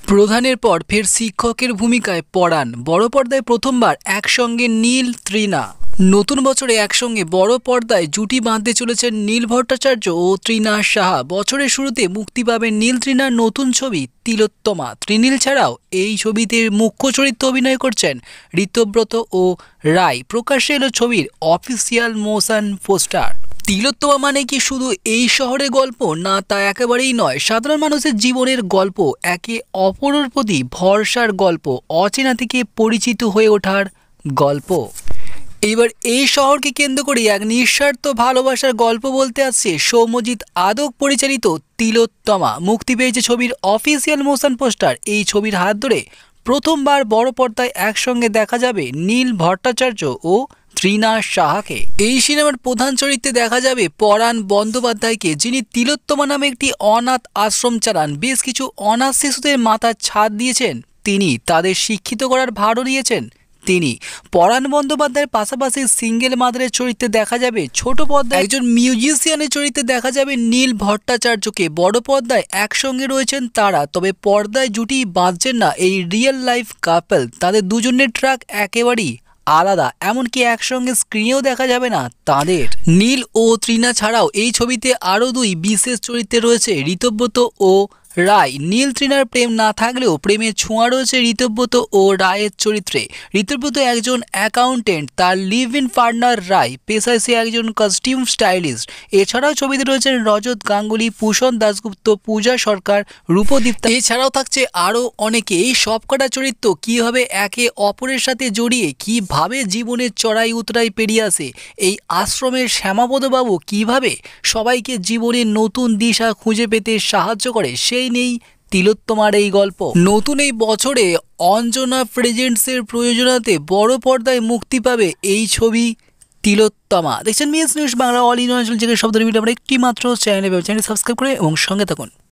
প্রধানের পর ফের শিক্ষকের ভূমিকায় পড়ান। বড় পর্দায় প্রথমবার একসঙ্গে নীল তৃণা। নতুন বছরে একসঙ্গে বড় পর্দায় জুটি বাঁধতে চলেছেন নীল ভট্টাচার্য ও তৃণা সাহা। বছরের শুরুতে মুক্তি পাবে নীল তৃণার নতুন ছবি তিলোত্তমা। তৃণীল ছাড়াও এই ছবিতে মুখ্য চরিত্রে অভিনয় করছেন ঋতব্রত ও রায়। প্রকাশ্যে এলো ছবির অফিসিয়াল মোশন পোস্টার। তিলোত্তমা মানে কি শুধু এই শহরের গল্প? না, তা একেবারেই নয়। সাধারণ মানুষের জীবনের গল্প, একে অপরের প্রতি ভরসার গল্প, অচেনা থেকে পরিচিত হয়ে ওঠার গল্প। এবার এই শহরকে কেন্দ্র করে এক নিঃস্বার্থ ভালোবাসার গল্প বলতে আসছে সৌম্যজিৎ আদক পরিচালিত তিলোত্তমা। মুক্তি পেয়েছে ছবির অফিসিয়াল মোশন পোস্টার। এই ছবির হাত ধরে প্রথমবার বড় পর্দায় একসঙ্গে দেখা যাবে নীল ভট্টাচার্য ও তৃণা সাহাকে। এই সিনেমার প্রধান চরিত্রে দেখা যাবে পরাণ বন্দ্যোপাধ্যায়কে, যিনি তিলোত্তমা নামে একটি অনাথ আশ্রম চালান। বেশ কিছু অনাথ শিশুদের মাথার ছাদ দিয়েছেন তিনি, তাদের শিক্ষিত করার ভারও নিয়েছেন তিনি। পরাণ বন্দ্যোপাধ্যায়ের পাশাপাশি সিঙ্গেল মাদারের চরিত্রে দেখা যাবে ছোট পর্দায় একজন মিউজিশিয়ানের চরিত্রে দেখা যাবে নীল ভট্টাচার্যকে। বড় পর্দায় একসঙ্গে রয়েছেন তারা, তবে পর্দায় জুটি বাঁধছেন না এই রিয়েল লাইফ কাপল। তাদের দুজনের ট্র্যাক একেবারেই আলাদা, এমনকি একসঙ্গে স্ক্রিনেও দেখা যাবে না তাদের। নীল ও তৃণা ছাড়াও এই ছবিতে আরও দুই বিশেষ চরিত্রে রয়েছে ঋতব্রত ও রায়। নীল তৃণার প্রেম না থাকলেও প্রেমের ছোঁয়া রয়েছে ঋতব্রত ও রায়ের চরিত্রে। ঋতব্রত একজন অ্যাকাউন্টেন্ট, তার লিভ ইন পার্টনার রায় পেশায় সে একজন কস্টিউম স্টাইলিস্ট। এছাড়াও ছবিতে রয়েছেন রজত গাঙ্গুলি, ভূষণ দাশগুপ্ত, পূজা সরকার, রূপদীপ্তা। এছাড়াও থাকছে আরও অনেকে। এই সবকটা চরিত্র কীভাবে একে অপরের সাথে জড়িয়ে কীভাবে জীবনের চড়াই উতরাই পেরিয়ে আসে। এই আশ্রমের শ্যামাপদবাবু কীভাবে সবাইকে জীবনের নতুন দিশা খুঁজে পেতে সাহায্য করে, সেই নেই তিলোত্তমার এই গল্প। নতুন এই বছরে অঞ্জনা প্রেজেন্টসের প্রয়োজনাতে বড় পর্দায় মুক্তি পাবে এই ছবি তিলোত্তমা। দেখছেন মিএস নিউজ বাংলা, অল ইন অঞ্চল থেকে শব্দের ভিডিও। আমরা একটি মাত্র চ্যানেল সাবস্ক্রাইব করে এবং সঙ্গে থাকুন।